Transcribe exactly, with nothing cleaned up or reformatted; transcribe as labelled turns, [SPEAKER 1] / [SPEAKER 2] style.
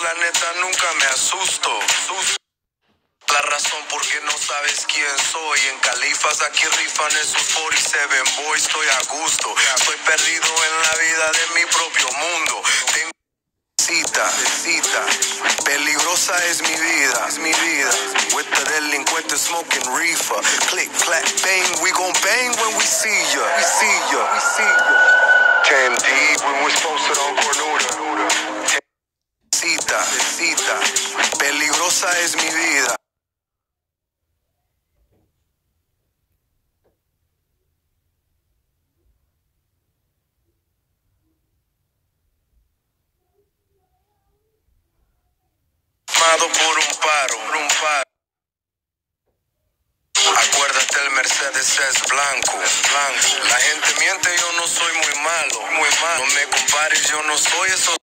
[SPEAKER 1] la neta nunca me asusto. La razón por qué no sabes quién soy. En Califas aquí rifan esos cuarenta y siete boys. Estoy a gusto, estoy perdido en la vida de mi propio mundo. Tengo cita, cita, peligrosa es mi vida, es mi vida. With the delincuente smoking reefer. Click, clack, bang, we gon' bang when we see ya. We see ya, we see ya. Came deep when we posted on Cornuda. Cita, cita, peligrosa es mi vida. Por un paro, por un paro. Acuérdate, el Mercedes es blanco, blanco. La gente miente, yo no soy muy malo, muy malo. No me compares, yo no soy eso.